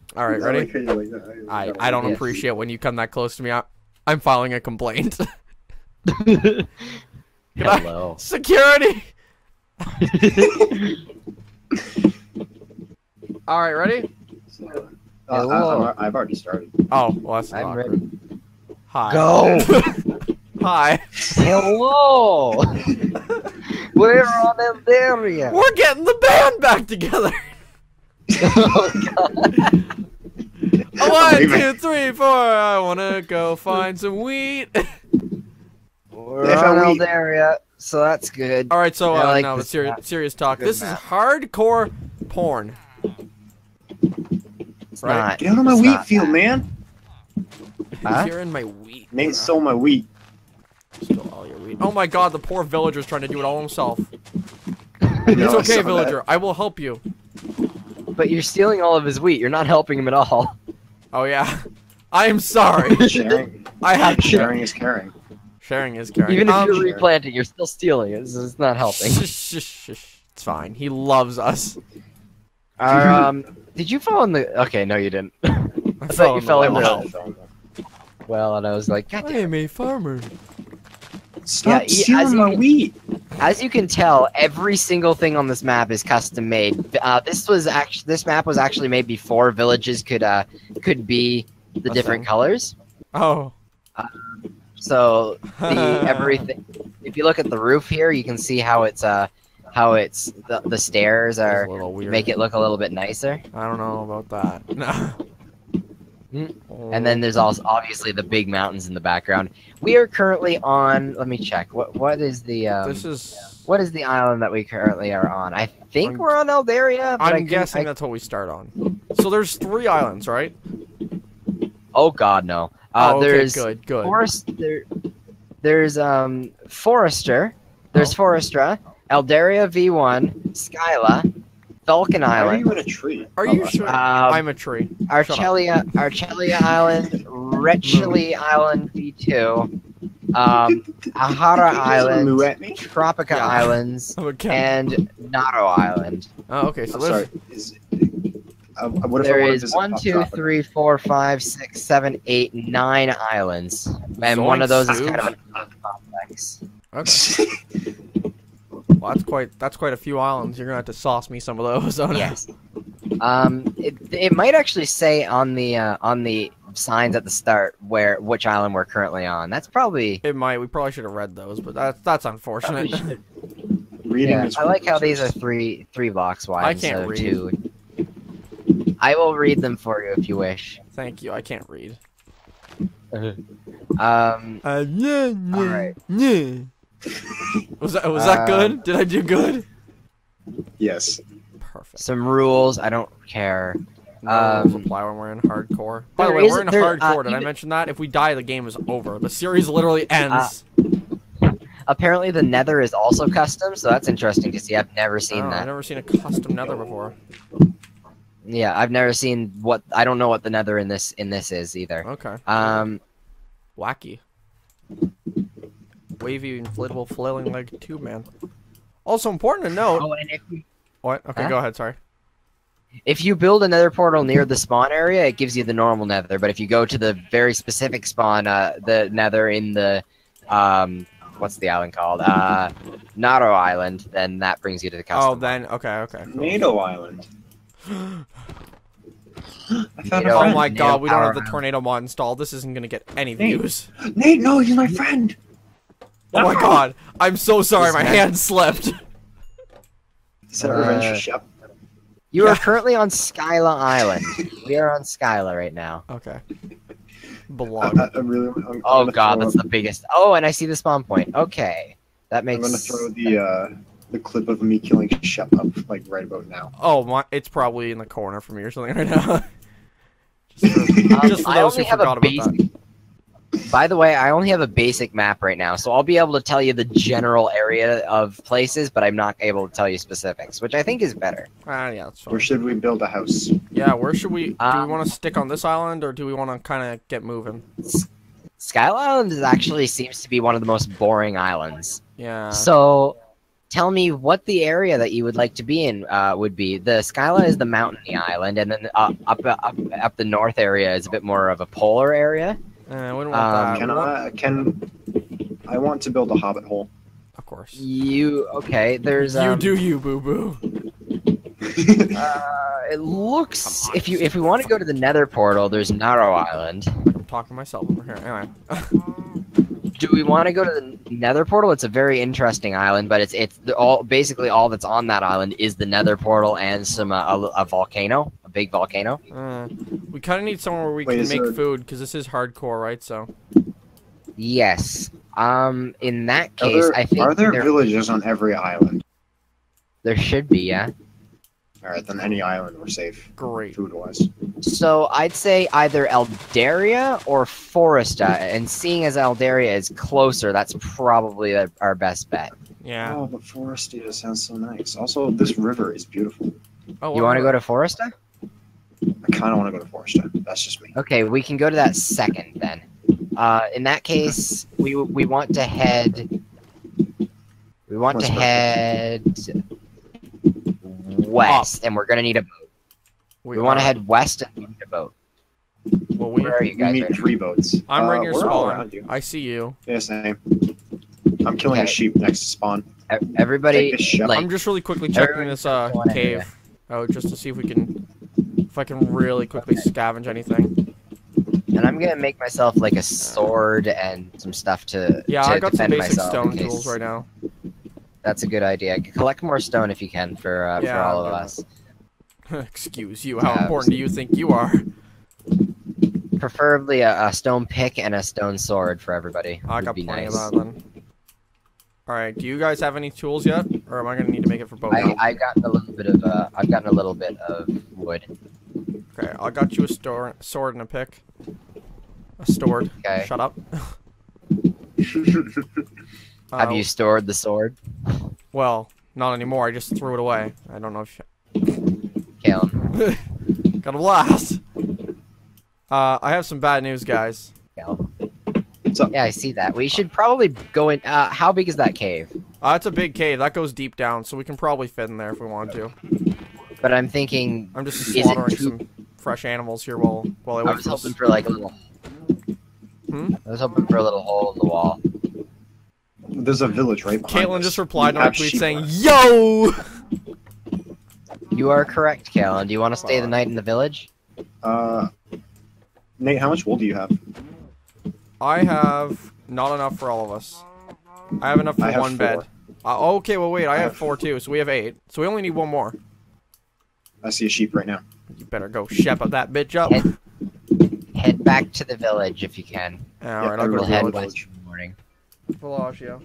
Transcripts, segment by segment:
All right, ready? I don't Yes. appreciate when you come that close to me. I'm filing a complaint. Hello. Security. All right, ready? Hello. I've already started. Oh, well, that's I'm awkward. ready. Hi. Go. Hi. Hello. We're on Eldaria. We're getting the band back together. Oh God. 1, 2, 3, 4. I wanna go find some wheat. We're They on found wheat. Eldaria, so that's good. All right, so I like now this serious map. serious talk. Good This is map. hardcore porn. It's right. not. Get out of my it's wheat not field, that. man. Huh? You're in my wheat. Nate bro. stole my wheat. Stole all your wheat. Oh my god, the poor villager's trying to do it all himself. No, It's I okay, saw villager. I will help you. But you're stealing all of his wheat. You're not helping him at all. Oh yeah. I am sorry. that. Sharing, I have sharing is caring. sharing is caring. Even if you're Sure. replanting, you're still stealing. It's not helping. Shh, shh, shh, shh. It's fine. He loves us. Did you fall in the? Okay, no, you didn't. I fell thought you in the fell in well. the well, and I was like, God I damn. am a farmer. Stop as stealing you my can- wheat. As you can tell, every single thing on this map is custom made. This map was actually made before villages could be the A different thing. colors. Oh. So everything. If you look at the roof here, you can see how it's the stairs That's are a little weird. make it look a little bit nicer. I don't know about that. No. And then there's also obviously the big mountains in the background. We are currently on. Let me check. What is the this is. what is the island that we currently are on? I think I'm- we're on Eldaria. But I'm guessing that's what we start on. So there's 3 islands, right? Oh God, no. Oh, okay, There's good. Forest. There's Forester. There's Oh. Forestra, Eldaria V1, Skyla, Vulcan Why are Island, you in a tree? Are Oh, you that's sure? right. I'm a tree. Archelia Island, Retchely Island V2, Ahara Island, Moo at me? Tropica Yeah. Islands, I'm a cat. and Nato Island. Oh, okay. So I'm there's. sorry. What if I There want to is visit 1, 2, Tropica? 3, 4, 5, 6, 7, 8, 9 islands, and one of those is kind of an complex. Okay. Well, that's quite a few islands. You're gonna have to sauce me some of those. On Yes. It might actually say on the signs at the start which island we're currently on. That's probably. It might. We probably should have read those, but that's unfortunate. Reading Yeah, is I like how these are research. three blocks wide I instead can't of read. 2. I will read them for you if you wish. Thank you. I can't read. Yeah. Alright. Yeah. Was that good? Did I do good? Yes. Perfect. Some rules. I don't care. No rules apply when we're in hardcore. By the there way, is- we're in there- hardcore. Did I even- mention that? If we die, the game is over. The series literally ends. Apparently, the Nether is also custom, so that's interesting to see. I've never seen I've that. never seen a custom Nether before. Yeah, I've never seen what. I don't know what the Nether in this is either. Okay. Wacky. Wavy inflatable flailing leg tube man. Also important to note. Oh, and What? Okay, Huh? go ahead. Sorry. if you build a Nether portal near the spawn area, it gives you the normal Nether. But if you go to the very specific spawn, the Nether in the what's the island called? Nato Island, then that brings you to the custom. Oh, then okay. Cool. NATO Island. I found NATO a Oh friend. my Nato god, we don't have Power the tornado mod installed. This isn't gonna get any Nate. views. Nate, no, he's my friend. Oh my god, I'm so sorry. This My man- hand slipped. Is that revenge Uh, for Shep? You Yeah. are currently on Skyla Island. We are on Skyla right now. Okay. Blog. I'm really. I'm Oh gonna god, throw that's the biggest. Oh, and I see the spawn point. Okay, that I'm makes. gonna throw the clip of me killing Shep up like right about now. Oh my, it's probably in the corner from me or something right now. just for, just for I those only who have forgot a about basic. that. By the way, I only have a basic map right now, so I'll be able to tell you the general area of places, but I'm not able to tell you specifics, which I think is better. Yeah, that's fine. Where should we build a house? Yeah, where should we? Do we Um, want to stick on this island or do we want to kind of get moving? Skyla Island actually seems to be one of the most boring islands. Yeah. So, tell me what the area that you would like to be in would be. The Skyla is the mountainy island, and then up the north area is a bit more of a polar area. We don't want that. I want to build a hobbit hole. Of course. Okay? There's You do you, boo boo. it looks if we want to go to the Nether portal, there's Narrow Island. I'm talking to myself over here. Anyway. Do we want to go to the Nether portal? It's a very interesting island, but basically all that's on that island is the Nether portal and some a volcano, a big volcano. We kind of need somewhere where we can make food because this is hardcore, right? So. Yes. In that case, I think are there villages on every island? There should be, yeah. All right, then any island we're safe. Great. Food-wise. So I'd say either Eldaria or Foresta, and seeing as Eldaria is closer, that's probably our best bet. Yeah. Oh, but Forestia sounds so nice. Also, this river is beautiful. Oh, You want to go to Foresta? I kind of want to go to Forestia. That's just me. Okay, we can go to that second then. In that case, we want to head. We want to head west, and we're gonna need a boat. We want to head west and we need a boat. Well, Where are you guys? We need 3 boats. I'm right near we're all spawn. around you. I see you. Yeah, same. I'm killing a sheep next to spawn. Everybody, Take this ship. like, I'm just really quickly checking everyone this just wanna hear cave out just to see if I can really quickly scavenge anything. and I'm gonna make myself like a sword and some stuff to I got some defend basic myself stone in case- tools right now. That's a good idea. Collect more stone if you can for all of us. Excuse you. How important do you think you are? Preferably a stone pick and a stone sword for everybody. I Would got be plenty nice. of that then. Alright, do you guys have any tools yet? Or am I gonna need to make it for both? I got a little bit of I've gotten a little bit of wood. Okay, I got you a sword and a pick. A stored. Okay. Shut up. Have you stored the sword, Well, not anymore. I just threw it away. I don't know if Caleb? got a blast. I have some bad news, guys. Caleb. What's up? Yeah, I see that. We should probably go in. How big is that cave? It's a big cave. That goes deep down, so we can probably fit in there if we want to. But I'm thinking. I'm just Is it slaughtering too- some fresh animals here while I I wait was for hoping this. for like a little. Hmm? I was hoping for a little hole in the wall. There's a village right behind Caitlin us. just replied to We my have tweet sheep saying, left. "Yo!" You are correct, Caleb. Do you want to stay the night in the village? Nate, how much wool do you have? I have not enough for all of us. I have enough for I have one 4. bed. Okay, well wait, I have have 4 too, so we have 8. So we only need one more. I see a sheep right now. You better go shepherd that bitch up. Head back to the village if you can. Alright, I I'll go We'll will to head the village. west in the morning. Veloccio.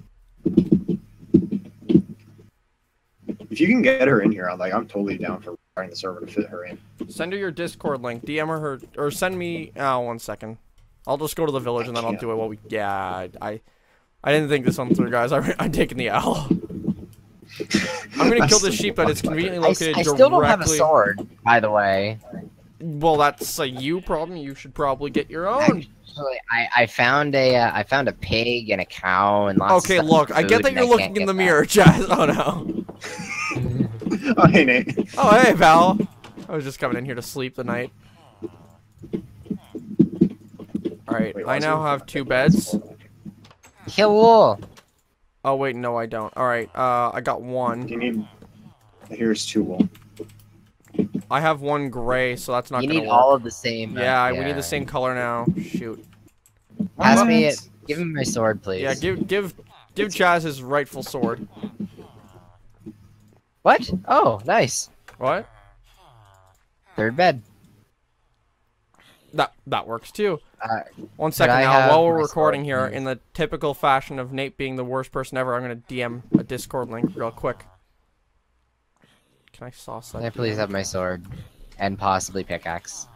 If you can get her in here, I'm totally down for trying the server to fit her in. Send her your Discord link. DM her, or send me. 1 second. I'll just go to the village and then I'll do it while we. Yeah, I didn't think this one through, guys. I'm taking the L. I'm gonna kill this sheep that is conveniently located I directly. still don't have a sword, by the way. Well, that's a you problem. You should probably get your own. Actually, I found a pig and a cow and lots Okay, of stuff look. for I get food, that and you're I looking can't in get the that. mirror, Chaz. Oh no. Oh, hey, Nate. Oh hey, pal. I was just coming in here to sleep the night. Alright, Wait, I why is now there- have 2 beds. Kill wool. Oh wait, no I don't. Alright, I got 1. You need. Here's 2 wool. I have 1 gray, so that's not You gonna need work. all of the same. Yeah, we need the same color now. Shoot. Pass What? me it. Give me my sword, please. Yeah, give Chaz his rightful sword. What? Oh, nice. What? Third bed. That works too. 1 could second I now. have While we're my recording sword, here, please? in the typical fashion of Nate being the worst person ever, I'm gonna DM a Discord link real quick. Can I sauce that? Can I please have my sword? And possibly pickaxe.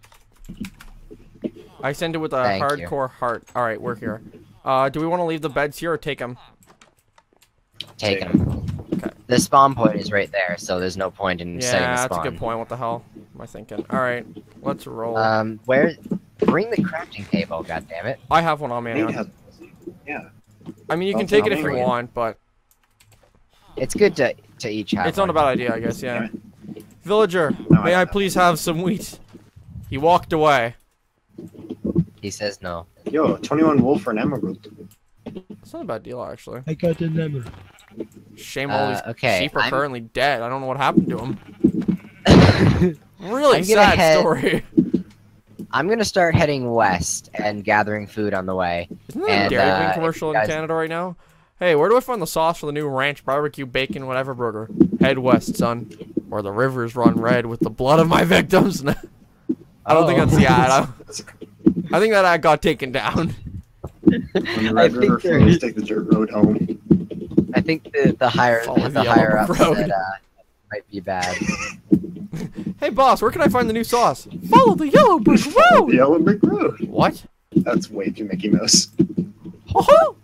I send it with a Thank you. hardcore heart. All right, we're here. Do we want to leave the beds here or take them? Take them. Okay. The spawn point is right there, so there's no point in setting Yeah, the that's spawn. a good point. What the hell am I thinking? All right, let's roll. Where? Bring the crafting table, goddammit. I have one on me. Nate anyway. has. Yeah. I mean, you can I'll take it if bring you it. want, but It's good to each have. It's not a one. bad idea, I guess. Yeah. Yeah. Villager, No, may I don't. please have some wheat? He walked away. He says no. Yo, 21 wolf for an emerald. It's not a bad deal, actually. I got the number. Shame all these okay, sheep are I'm- currently dead. I don't know what happened to them. Really I'm gonna sad head- story. I'm gonna start heading west and gathering food on the way. Isn't there a And, Dairy Queen if commercial you in guys- Canada right now? Hey, where do I find the sauce for the new ranch barbecue bacon whatever burger? Head west, son. Where the rivers run red with the blood of my victims. I don't think Oh. that's the ad. I think that ad got taken down. When the I red think river there flows, is- take the dirt road home. I think the higher Follow the the higher yellow up road. said might be bad. Hey, boss, where can I find the new sauce? Follow the yellow brick The road. yellow brick road. What? That's way too Mickey Mouse. Oh,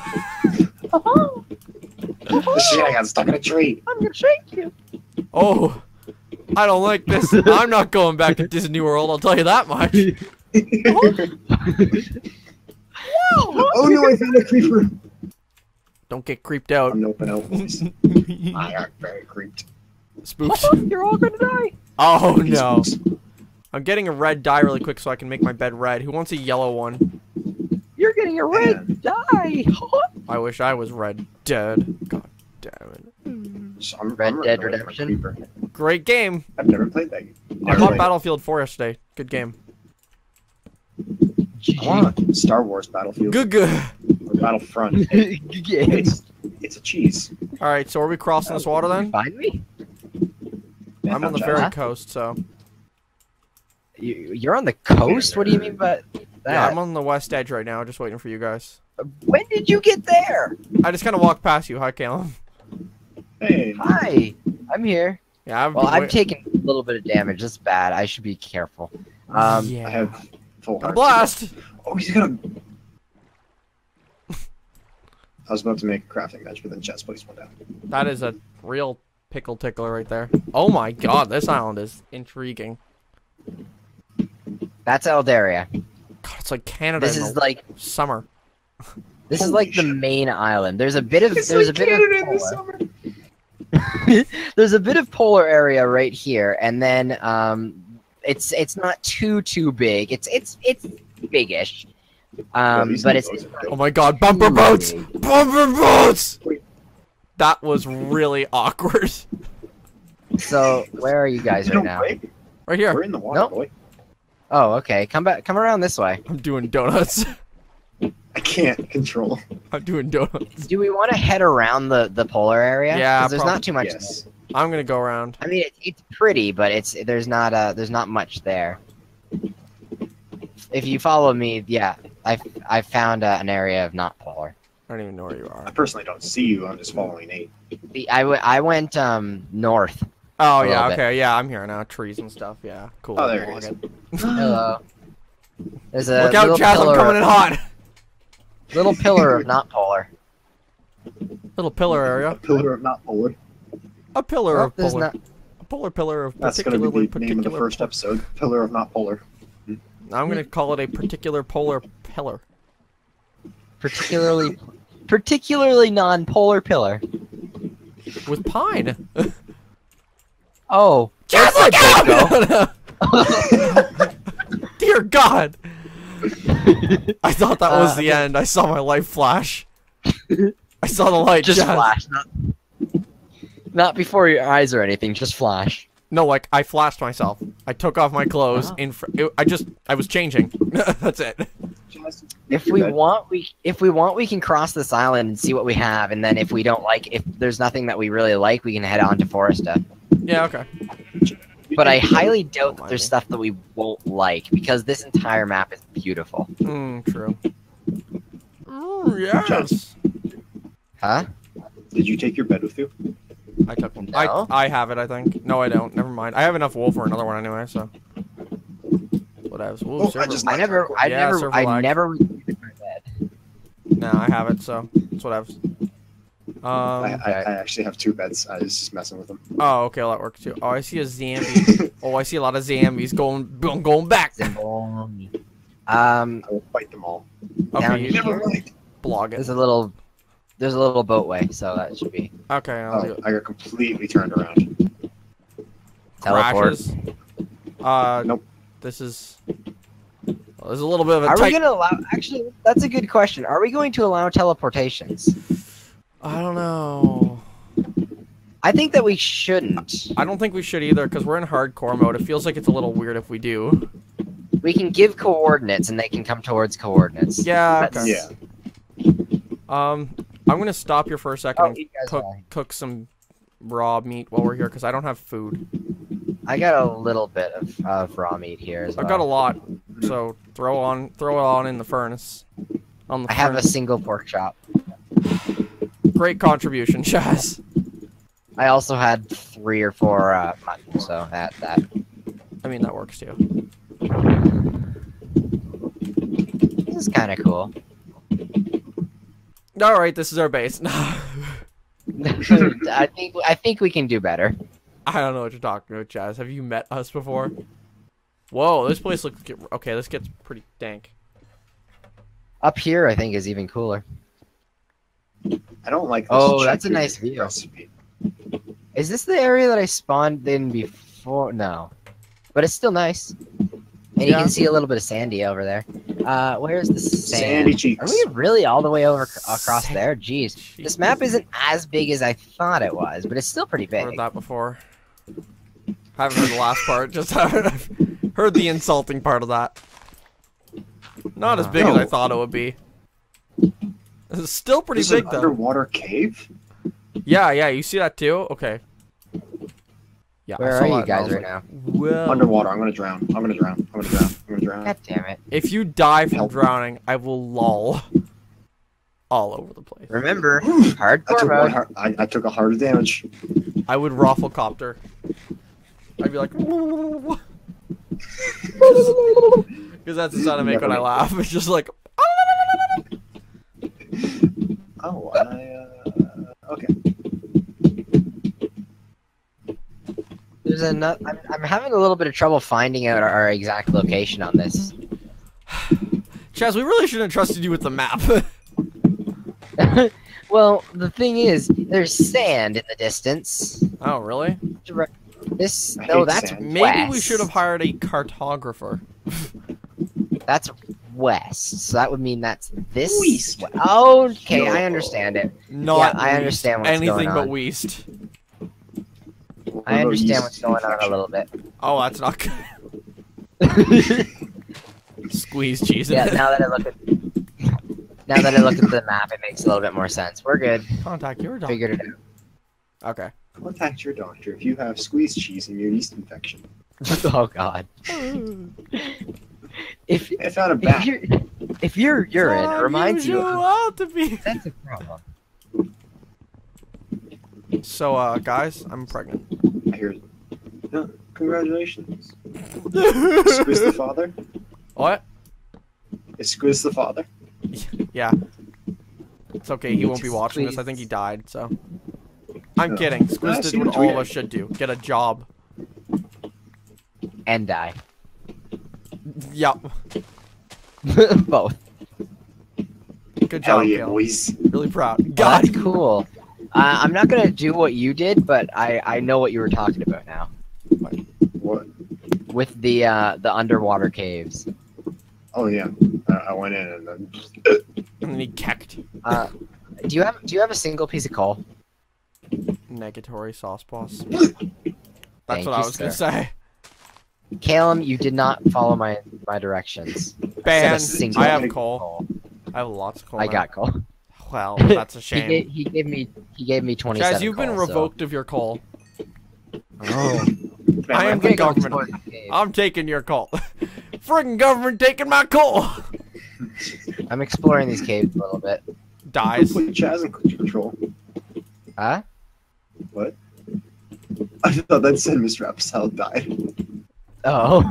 Shit, I got stuck in a tree. I'm gonna shake you. oh, I don't like this. I'm not going back to Disney World. I'll tell you that much. Oh no, I found a creeper. Don't get creeped out. I'm open out voice. I got very creeped. Spooked. You're all gonna die. Oh no. I'm getting a red dye really quick so I can make my bed red. Who wants a yellow one? You're getting a red dye. I wish I was red dead. God damn it. So I'm Red running Dead away from a Redemption? creeper. Great game. I've never played that game. I Never bought played. Battlefield 4 yesterday. Good game. I want Star Wars Battlefield Good, good. or Battlefront. Yes. It's a cheese. Alright, so are we crossing this water then? Find me. Yeah, I'm on the found very Huh? coast, so. You're on the coast. What do you mean by that? Yeah, I'm on the west edge right now, just waiting for you guys. When did you get there? I just kind of walked past you. Hi, Caleb. Hey, Hi. I'm here. Yeah, I've Well, been I'm wait- taking a little bit of damage. That's bad. I should be careful. yeah. I have full Got a heart. blast! Oh, he's gonna. I was about to make a crafting bench, but then chest placed one down. That is a real pickle tickler right there. Oh my god, this island is intriguing. That's Eldaria. God, it's like Canada This in is the like summer. this is Holy like the shit. main island. There's a bit of It's there's like a bit Canada in of the polar. summer. There's a bit of polar area right here, and then it's not too big. It's biggish. These But new it's boats are Oh dope. my god, bumper boats! big. Bumper boats! Wait. That was really awkward. So where are you guys right No now? way. Right here. We're in the water, Nope. boy. Oh, okay. Come around this way. I'm doing donuts. I can't control. I'm doing donuts. Do we want to head around the polar area? Yeah, 'Cause there's not too much. Yes. I'm gonna go around. I mean, it's pretty, but there's not much there. If you follow me, yeah, I found an area of not polar. I don't even know where you I are. personally don't see you. I'm just following Nate. I went north. Oh A yeah, little bit. okay, yeah, I'm here now. Trees and stuff, yeah, cool. Oh, there it Log is. it. Hello. There's a Look out, little Chaz! I'm pillar, coming in hot. little pillar of not polar. Little pillar A area. pillar of not polar. A pillar Well, of there's polar. not. A polar pillar of That's going to particularly be the name of the first episode. Pillar of not polar. I'm gonna call it a particular polar pillar. particularly non-polar pillar. With pine. Oh, Chaz, look out! Dear God! I thought that was the end. I saw my light flash. I saw the light. just Chaz. flash, not before your eyes or anything. Just flash. No, like I flashed myself. I took off my clothes. Oh. I was changing. That's it. If we want, we can cross this island and see what we have, and then if we don't like, if there's nothing that we really like, we can head on to Foresta. Yeah. Okay. But I highly doubt that mind there's me. stuff that we won't like because this entire map is beautiful. True. Yes. Huh? Did you take your bed with you? I took one. No. I have it. I think. No, I don't. Never mind. I have enough wool for another one anyway. So. Whatevs. Ooh, Oh, I server- just- I never, Yeah, server I lag. never received my bed. Nah, I have it. So it's whatevs. I okay. actually have two beds. I was just messing with them. Oh, okay, well, that works too. Oh, I see a zombie. Oh, I see a lot of zombies going back. Zimboni. I will fight them all. Down Okay, here. Never mind. blog it. There's a little There's a little boatway, so that should be Okay, I'll do Oh, it. I got completely turned around. teleport. Crashes. Nope. This is. Well, there's a little bit of a Are we tight. going to allow? Actually, that's a good question. Are we going to allow teleportations? I don't know. I think that we shouldn't. I don't think we should either because we're in hardcore mode. It feels like it's a little weird if we do. We can give coordinates, and they can come towards coordinates. Yeah. That's- Okay. Yeah. I'm gonna stop here for a second Oh, and you guys cook some raw meat while we're here because I don't have food. I got a little bit of raw meat here as well. I've got a lot, so throw it on in the furnace. On the I have a furnace. single pork chop. Great contribution, Chaz. I also had 3 or 4 mutton, so that. I mean that works too. This is kind of cool. All right, this is our base. I think we can do better. I don't know what you're talking about, Chaz. Have you met us before? Whoa, this place looks okay. This gets pretty dank. Up here, I think, is even cooler. I don't like this. Oh, that's a chicken nice view. recipe. Is this the area that I spawned in before? No, but it's still nice. And you Yeah. can see a little bit of Sandy over there. Where's the sand? Sandy cheeks. Are we really all the way over across Sandy there? Jeez, cheeks. this map isn't as big as I thought it was, but it's still pretty Heard big. that before. Haven't heard the last part. Just I've heard the insulting part of that. Not as big as I No. thought it would be. It's still pretty This is big an though. underwater cave? Yeah, you see that too? Okay. Yeah, I Where saw are you that and I guys was right like, now? Whoa. Underwater. I'm gonna drown. I'm gonna drown. I'm gonna drown. I'm gonna drown. God damn it! If you die from Help. drowning, I will lol all over the place. Remember, I hardcore took, mode. I took a heart of damage. I would rafflecopter. I'd be like, because that's the sound I make when I laugh. It's just like, Oh, okay. There's another. I'm having a little bit of trouble finding out our exact location on this. Chaz, we really shouldn't have trusted you with the map. Well, the thing is, there's sand in the distance. Oh, really? This, I no, hate that's sand. Maybe we west. should have hired a cartographer. That's west, so that would mean that's this. West. Okay, No. I understand it. Not I Weast. understand what's anything going but on. Weast. I understand Yeast what's going on a infection. little bit. Oh, that's not good. Squeeze cheese. in Yeah, it. now that I look at the map, it makes a little bit more sense. We're good. Contact your doctor. Figured it out. Okay. Contact your doctor if you have squeezed cheese and your yeast infection. Oh God. If I found a bat. if your urine Time reminds you, usual to be. that's a problem. So, guys, I'm pregnant. I hear. No, congratulations. Squiz the father. What? Is Squiz the father? Yeah. It's okay. He won't be watching this. I think he died. So. I'm No. kidding. I Squiz see did what what all you of us should do. Get a job. And die. Yep. Both. Good Hell job, yeah, Gil. boys. Really proud. God, God. that's cool. I'm not gonna do what you did, but I know what you were talking about now What? with the underwater caves. Oh yeah, I went in and then. And then he kecked. Do you have a single piece of coal? Negatory sauce boss. Thank That's what I you, was gonna sir. say. Calum, you did not follow my directions. I said a Ban. single I have piece of coal. I have lots of coal. I now. got coal. Well, that's a shame. He gave me 27. Chaz, you've been coal, so- revoked of your coal. Oh. I am I'm the gonna go government. explore the cave. I'm taking your coal. Friggin' government taking my coal. I'm exploring these caves a little bit. Dies. Put Chaz in control. Huh? What? I thought that said Mr. Apsal died. Oh.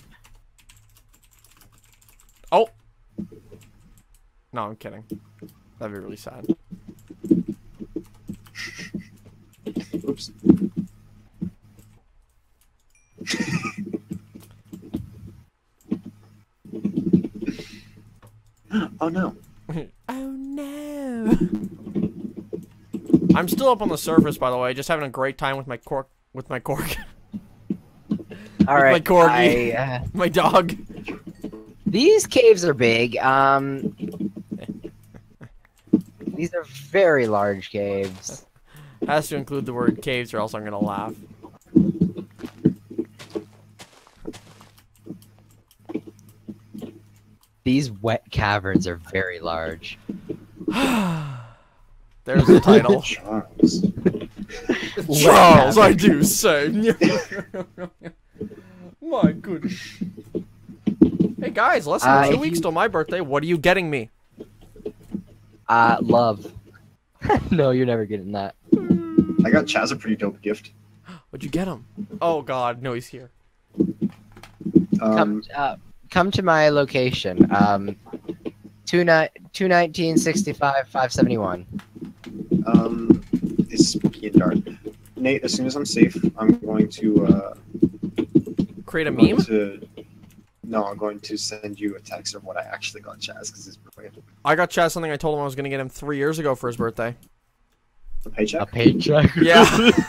Oh. No, I'm kidding. That'd be really sad. Oops. Oh no. Oh no. I'm still up on the surface, by the way, just having a great time with my cork. With my cork. All right. my corgi. My dog. These caves are big. These are very large caves. Has to include the word caves, or else I'm gonna laugh. These wet caverns are very large. There's the title. Charles. Charles, I do say. My goodness. Hey guys, less than 2 weeks till my birthday. What are you getting me? Love. No, you're never getting that. I got Chaz a pretty dope gift. What'd you get him? Oh God, no, he's here. Come to my location. 219 65 571. It's being dark. Nate, as soon as I'm safe, I'm going to Create a meme? No, I'm going to send you a text of what I actually got Chaz because it's brilliant. I got Chaz something I told him I was gonna get him 3 years ago for his birthday. A paycheck? A paycheck? Yeah.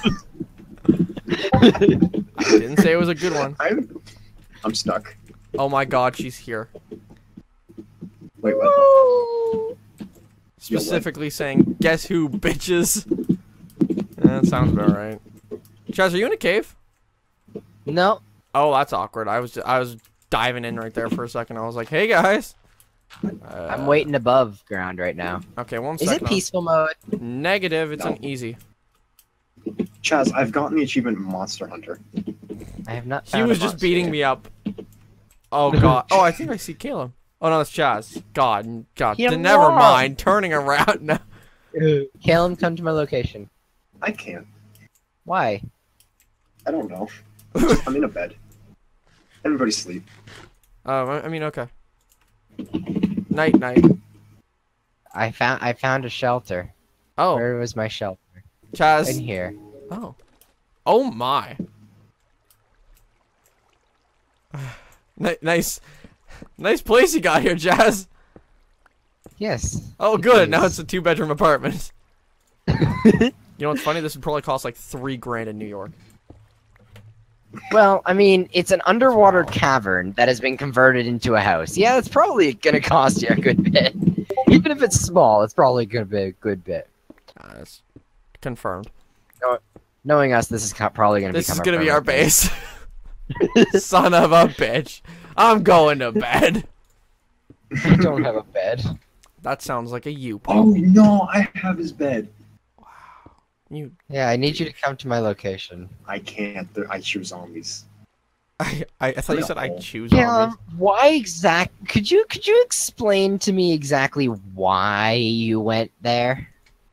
I didn't say it was a good one. I'm stuck. Oh my God, she's here. Wait, what? Specifically saying, "Guess who, bitches." That sounds about right. Chaz, are you in a cave? No. Oh, that's awkward. I was diving in right there for a second. I was like, "Hey guys." I'm waiting above ground right now. Okay, 1 Is second. it peaceful mode? Negative. It's No. on easy. Chaz, I've gotten the achievement Monster Hunter. I have not He found was a just monster beating yet. me up. Oh God. Oh, I think I see Caleb. Oh no, that's Chaz. God. Yeah, Never what? mind. Turning around now. Caleb, come to my location. I can't. Why? I don't know. I'm in a bed. Everybody sleep. I mean, okay. Night, night. I found a shelter. Oh, Where was my shelter? In Chaz. here. Oh. Oh my. Nice place you got here, Chaz. Yes. Oh, it good. Now is. it's a 2-bedroom apartment. You know what's funny? This would probably cost like $3 grand in New York. Well, I mean, it's an underwater cavern that has been converted into a house. Yeah, it's probably gonna cost you a good bit. Even if it's small, it's probably gonna be a good bit. That's confirmed. Knowing us, this is probably gonna This is become gonna be our permanent base. Son of a bitch. I'm going to bed. I don't have a bed. That sounds like a you, Oh Paul. no, I have his bed. You. Yeah, I need you to come to my location. I can't. I choose zombies. I thought you said I No. choose Yeah, zombies. why could you explain to me exactly why you went there?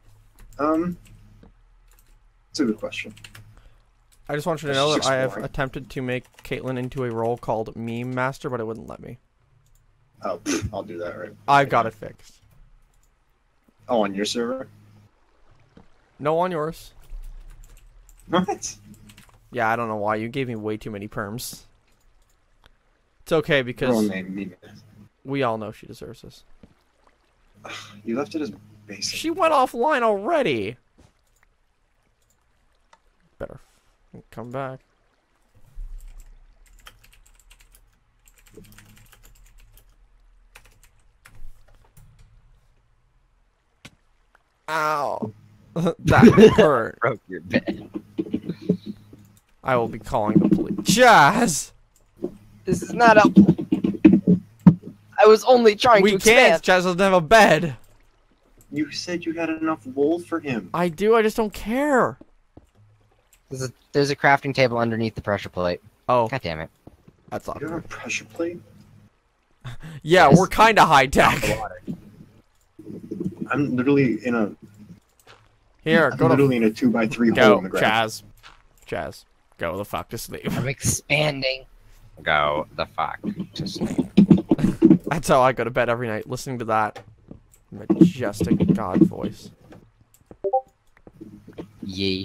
It's a good question. I just want you to It's know that just I have exploring. attempted to make Caitlyn into a role called Meme Master, but it wouldn't let me. Oh, I'll do that right. I've got it fixed. Oh, on your server? No on yours. What? Yeah, I don't know why. You gave me way too many perms. It's okay Girl because name me. we all know she deserves this. You left it as basic. She went offline already. Better come back. Ow. That hurt. Broke your bed. I will be calling the police. Jazz! This is not helpful. I was only trying We to can't. expand. Jazz doesn't have a bed. You said you had enough wool for him. I do. I just don't care. There's a crafting table underneath the pressure plate. Oh, God damn it. that's You have a awkward. pressure plate? Yeah, Yes. we're kind of high tech. I'm literally in a. Here, I'm go to literally in a 2x3 hole go, in the ground. Chaz. Go the fuck to sleep. I'm expanding. Go the fuck to sleep. That's how I go to bed every night, listening to that majestic God voice. Yee.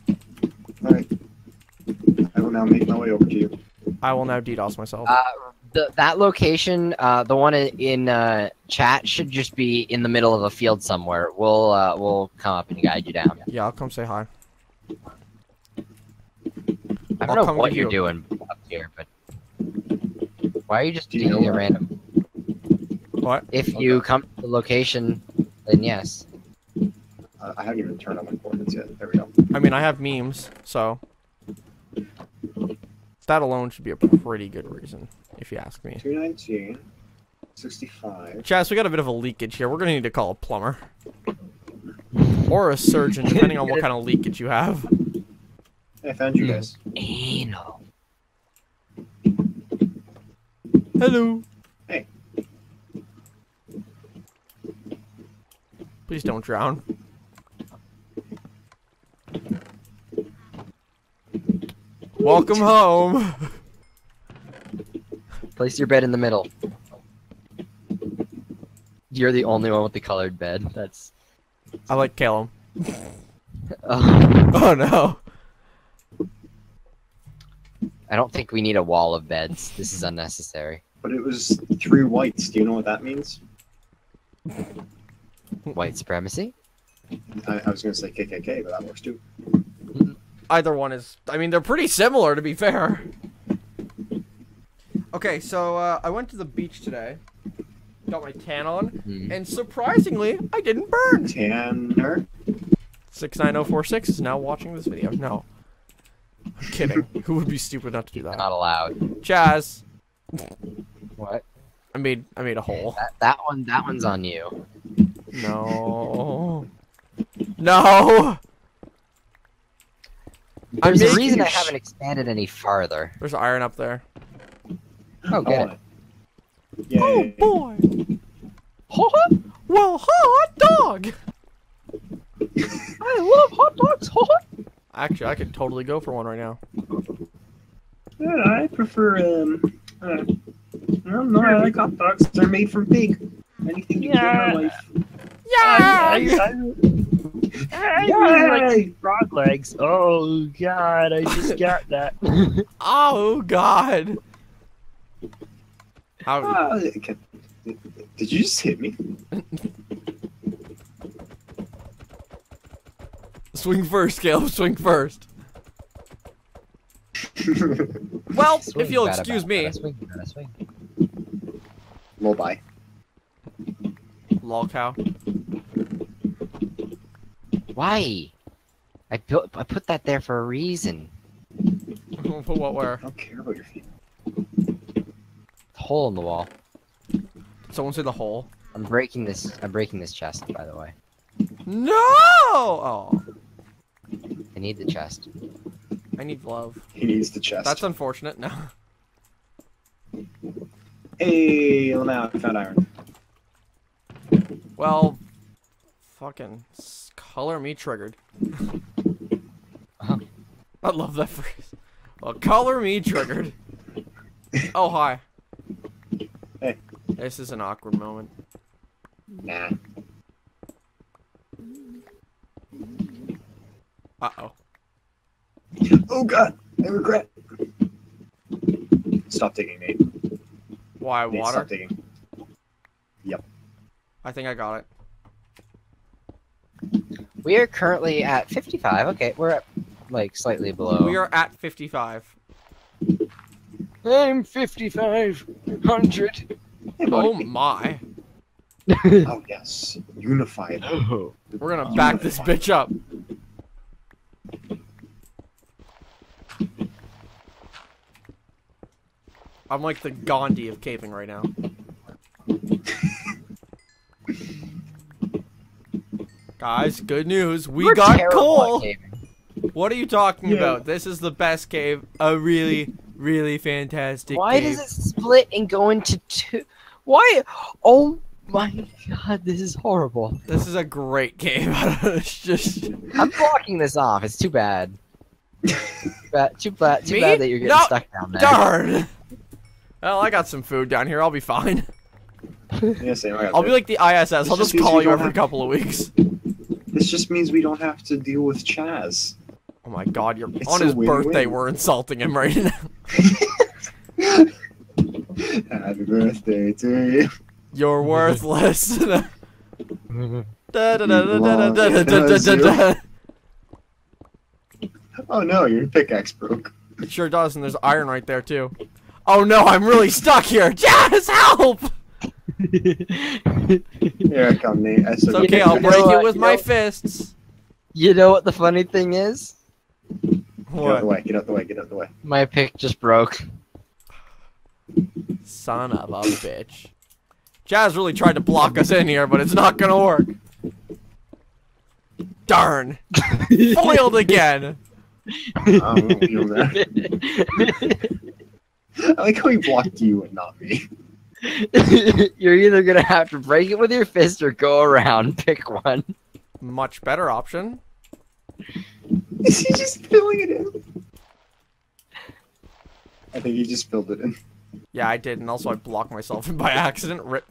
Alright. I will now make my way over to you. I will now DDoS myself. That location, the one in chat, should just be in the middle of a field somewhere. We'll come up and guide you down. Yeah, I'll come say hi. I I'll don't know come what give you're you doing up here, but why are you just Do you know doing it what? random? What? If you come to the location, then yes. I haven't even turned on my coordinates yet. There we go. I mean, I have memes, so that alone should be a pretty good reason, if you ask me. 219, 65. Chaz, we got a bit of a leakage here. We're gonna need to call a plumber or a surgeon, depending on what kind of leakage you have. Hey, I found you guys. Anal. Hello. Hey. Please don't drown. Welcome home. Place your bed in the middle. You're the only one with the colored bed. That's. I like Calum. Oh, Oh no. I don't think we need a wall of beds. This is unnecessary. But it was 3 whites. Do you know what that means? White supremacy? I was going to say KKK, but that works too. Either one is. I mean, they're pretty similar, to be fair. Okay, so I went to the beach today. Got my tan on, and surprisingly, I didn't burn. Tanner? 69046 is now watching this video. No. I'm kidding. Who would be stupid not to do that? Not allowed. Chaz, What? I made a hole. That one's on you. No. No. There's a making reason I your haven't expanded any farther. There's iron up there. Oh, good. Oh, yay. boy. Well, hot dog. I love hot dogs. Actually, I could totally go for one right now. I prefer, I don't know, I like hot dogs. They're made from pig. Anything you get in life. Yeah. I really like frog legs. Oh god, I just got that. Oh God. How? Did you just hit me? Swing first, Caleb. Swing first. Well, Swing, if you'll bada, excuse bada, me. bada, swing, bada, swing. Low bye. Lol cow. Why? I put that there for a reason. Put what where? I don't care about your feet. Hole in the wall. Someone say the hole. I'm breaking this chest, by the way. No! Oh, I need the chest. I need love. He needs the chest. That's unfortunate. No. Hey, well now I found iron. Well, fucking color me triggered. Uh-huh. I love that phrase. Well, color me triggered. Oh, hi. Hey. This is an awkward moment. Nah. Uh-oh. Oh god, I regret. Stop digging, Nate. Why, Nate, water? stop digging. Yep. I think I got it. We are currently at 55. Okay, we're at like slightly below. We are at 55. I'm 5,500. Hey, Oh buddy. my. Oh yes. Unified. Oh. We're gonna back this bitch up. I'm like the Gandhi of caving right now. Guys, good news. We We're got terrible coal. at caving. What are you talking Yeah. about? This is the best cave. A really, really fantastic Why cave. does it split and go into two? Why? Oh my god, this is horrible. This is a great cave. It's just... I'm blocking this off. It's too bad. Too bad Me? that you're getting No, stuck down there. Darn! Well, I got some food down here. I'll be fine. Yeah, same. I got I'll be that. like the ISS. I'll just just means call we you don't every have- couple of weeks. This just means we don't have to deal with Chaz. Oh my god, It's on a his win-win. birthday, we're insulting him right now. Happy birthday to you. You're worthless. Da, da, da, da, da, Well, da, da, it da, da, does da, da. Oh no, your pickaxe broke. It sure does, and there's iron right there too. Oh no, I'm really stuck here. Jazz, help! Here I come, Nate. It's okay, I'll break it with my fists. You know what the funny thing is? Get out the What? way, get out the way, get out the way. My pick just broke. Son of a bitch. Jazz really tried to block us in here, but it's not gonna work. Darn. Foiled again. I don't feel that. I like how he blocked you and not me. You're either gonna have to break it with your fist or go around. Pick one. Much better option. Is he just filling it in? I think he just filled it in. Yeah, I did, and also I blocked myself in by accident. Rip.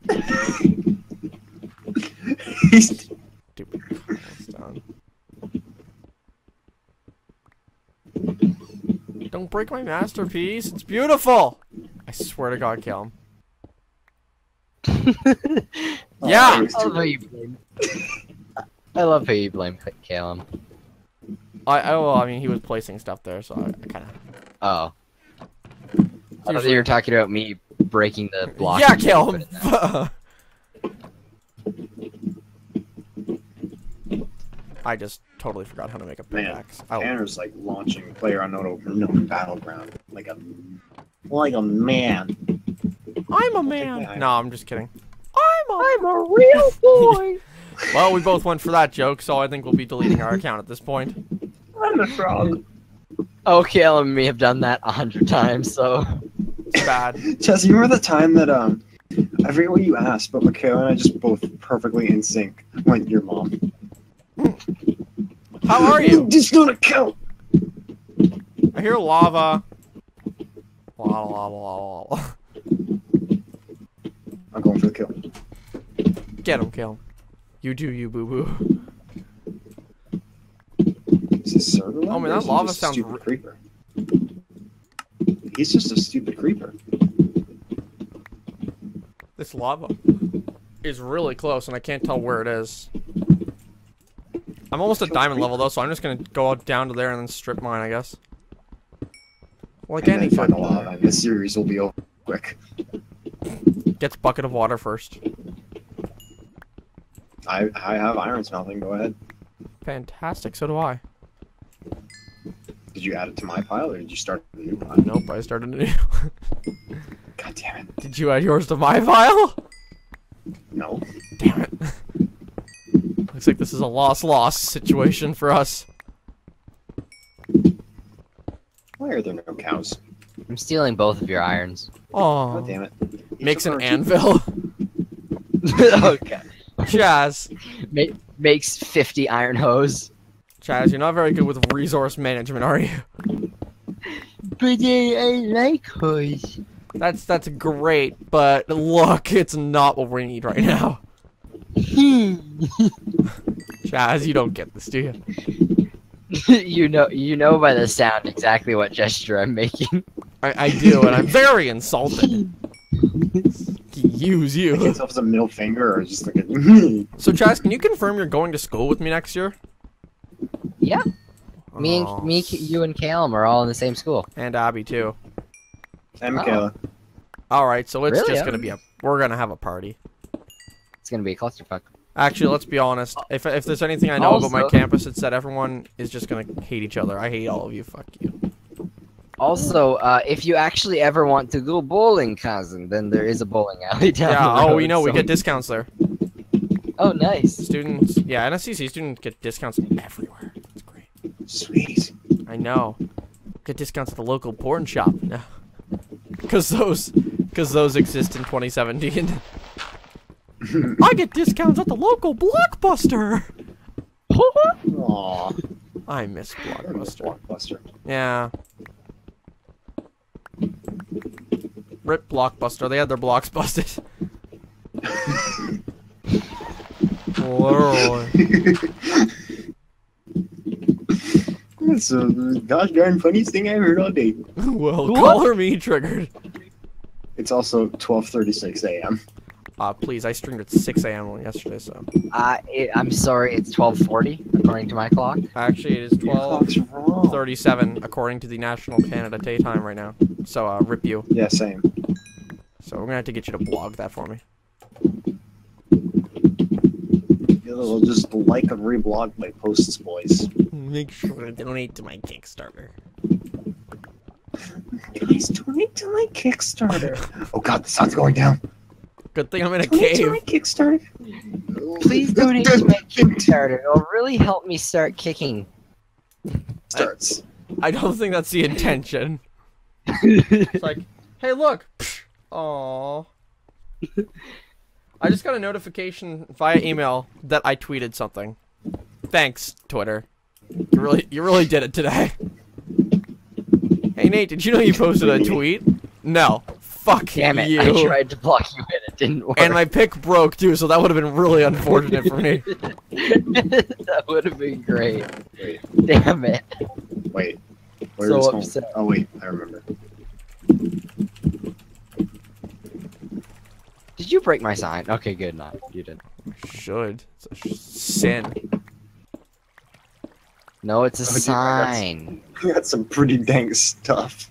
He's Stupid. That's done. Don't break my masterpiece. It's beautiful. I swear to God, kill him. Yeah. he was I too love how you blame. I love how you blame Calum. Well, I mean, he was placing stuff there, so I kind of. Oh. I thought you were talking about me breaking the block. Yeah, and kill put him. it down. I just totally forgot how to make a Man, pickaxe. Oh, Tanner's like launching player unknown battleground like a man. I'm a that. man. No, I'm just kidding. I'm a real boy. Well, we both went for that joke, so I think we'll be deleting our account at this point. I'm a frog. Oh, Calum and me have done that 100 times, so. It's bad. Jesse, you remember the time that I forget what you asked, but Michaela and I just both perfectly in sync went your mom. How are you? Just gonna count. I hear lava. Lava, lava, lava, lava. I'm going for the kill. Get him, kill him. You do you, boo boo. Is this server lag, Oh, man, or that is he lava just a sounds stupid creeper. He's just a stupid creeper. This lava is really close, and I can't tell where it is. I'm almost at diamond level though, so I'm just gonna go out down to there and then strip mine, I guess. Like And any then find good a lava, and this series will be over quick. gets bucket of water first. I have iron smelting. Go ahead. Fantastic. So do I. Did you add it to my pile, or did you start a new pile? Nope, I started a new. God damn it! Did you add yours to my file? No. Damn it. Looks like this is a loss-loss situation for us. Why are there no cows? I'm stealing both of your irons. Oh, God damn it! You makes took an our- anvil. Okay. Chaz. Makes 50 iron hose. Chaz, you're not very good with resource management, are you? But I like hose. That's great, but look, it's not what we need right now. Chaz, you don't get this, do you? you know by the sound exactly what gesture I'm making. I do, and I'm very insulted. Use I you. can't tell if it's a middle finger or just like a. So, Chaz, can you confirm you're going to school with me next year? Yeah. Me Oh, and you and Calum are all in the same school. and Abby too. And Michaela. All right, so it's Really? just gonna be we're gonna have a party. It's gonna be a clusterfuck. Actually, let's be honest. If there's anything I know about my Also- campus, it's that everyone is just gonna hate each other. I hate all of you. Fuck you. Also, if you actually ever want to go bowling, cousin, then there is a bowling alley down Yeah. the road. Oh, we know we so- get discounts there. Oh, nice. Students. Yeah, NSCC students get discounts everywhere. It's great. Sweet. I know. Get discounts at the local porn shop. No. Cause those exist in 2017. I get discounts at the local Blockbuster. Aww. I miss Blockbuster. Blockbuster. Yeah. Rip Blockbuster. They had their blocks busted. Literally. That's the gosh darn funniest thing I've heard all day. Well, color me triggered. It's also 12:36 a.m. Please, I streamed at 6 a.m. yesterday, so. I'm sorry, it's 12:40 according to my clock. Actually, it is Your clock's wrong. 12:37 according to the National Canada Daytime right now. So, rip you. Yeah, same. So, we're gonna have to get you to blog that for me. You'll just like and reblog my posts, boys. Make sure to donate to my Kickstarter. Guys, donate to my Kickstarter. Oh god, the sun's going down. Good thing I'm in a Donate to my cave. Kickstarter. Please donate to my Kickstarter. It'll really help me start kicking. Starts. I don't think that's the intention. It's like, hey, look. Aww. I just got a notification via email that I tweeted something. Thanks, Twitter. You really did it today. Hey Nate, did you know you posted a tweet? No. Fuck Damn it! you. I tried to block you and it didn't work. And my pick broke too, so that would have been really unfortunate for me. That would have been great. Wait. Damn it! Wait. Where So is home? upset. Oh wait, I remember. Did you break my sign? Okay, good. Not you didn't. Should. It's a sin. No, it's a Oh, dude, sign. We got some pretty dang stuff.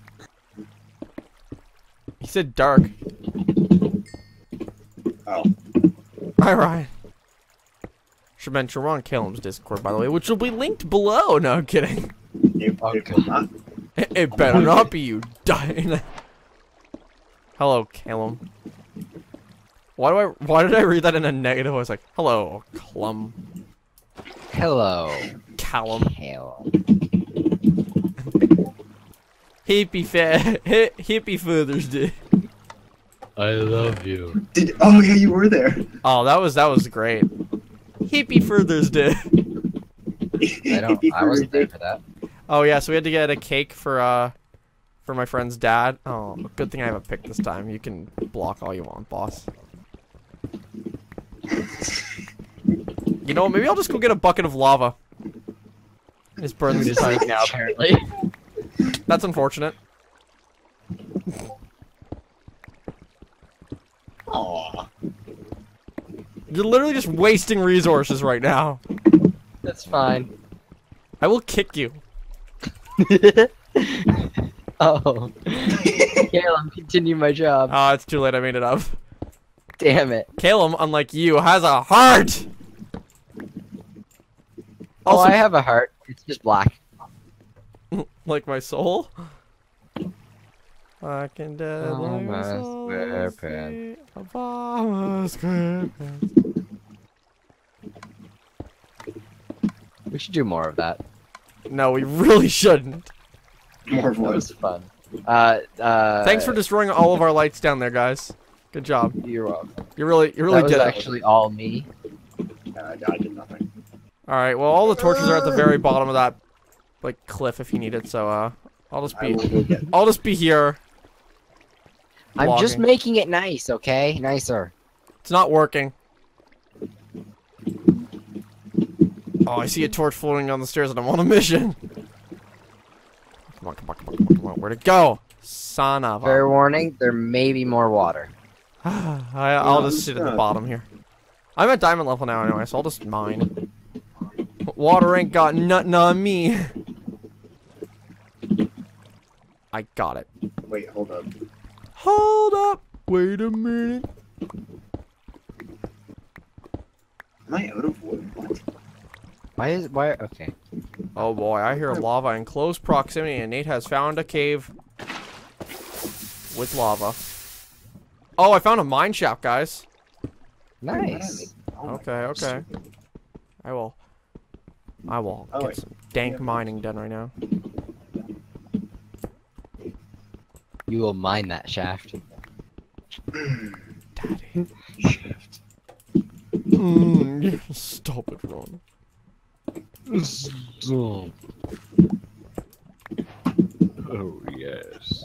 He said dark. Oh. Hi, Ryan. Should mention we're on Calum's Discord, by the way, which will be linked below. No, I'm kidding. It Okay. will not. It better not be you dying. Hello, Calum. Why did I read that in a negative? I was like, hello, Clum. Hello, Callum. Hale. Hippie Father's Day. I love you. Oh yeah, you were there. Oh, that was great. Hippie Father's Day. I wasn't there for that. Oh yeah, so we had to get a cake for my friend's dad. Oh, good thing I have a pick this time. You can block all you want, boss. You know, maybe I'll just go get a bucket of lava. Just burn this Just time. like now, apparently. That's unfortunate. Aww. You're literally just wasting resources right now. That's fine. I will kick you. Oh. Calum, continue my job. Ah, it's too late. I made it up. Damn it. Calum, unlike you, has a heart. Oh, Also, I have a heart. It's just black. like my soul. I can dead like my Obama soul. SquarePants. Obama SquarePants. We should do more of that. No, we really shouldn't. More of That what? was fun. Thanks for destroying all of our lights down there, guys. Good job. You're welcome. You really That was did it. actually all me. I did nothing. All right. Well, all the torches are at the very bottom of that, like, cliff if you need it. So, I'll just I will be, go get. I'll just be here. I'm just Logging. making it nice, okay? Nicer. It's not working. Oh, I see a torch floating down the stairs, and I'm on a mission. Come on, come on, come on, come on, come on. Where'd it go? Son of Fair a. warning, there may be more water. I'll just sit at the bottom here. I'm at diamond level now anyway, so I'll just mine. Water ain't got nothing on me. I got it. Wait, hold up. Hold up. Wait a minute. Am I out of wood? What? Why, okay. Oh boy, I hear lava in close proximity, and Nate has found a cave with lava. Oh, I found a mine shaft, guys. Nice. Oh my Okay, okay. I will Oh, get wait. some dank mining done right now. You will mine that shaft. Daddy. Shift. Stop it, Ron. Oh, yes.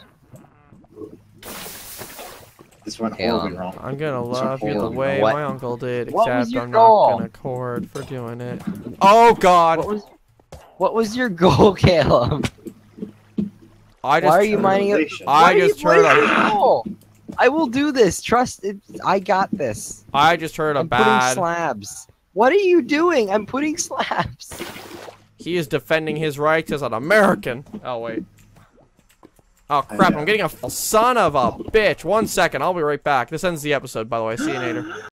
This went Hang horribly on. wrong. I'm gonna love you the hold on. way What- my uncle did, what was except your I'm goal? not gonna cord for doing it. Oh God! What was your goal, Caleb? I just Why are you mining it? I just heard What is a your goal? I will do this. Trust it. I got this. I just heard a I'm putting bad. slabs. What are you doing? I'm putting slabs. He is defending his rights as an American. Oh wait. Oh crap! I'm getting a son of a bitch. 1 second. I'll be right back. This ends the episode, by the way. See you later.